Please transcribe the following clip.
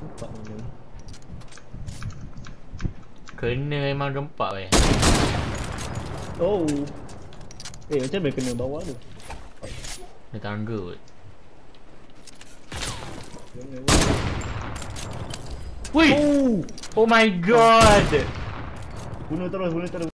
Nampak ni. Kena memang rempak weh. Oh. Macam mana kena bawah tu? Ada tangga kot. Wih! Oh my god! Bunuh terus.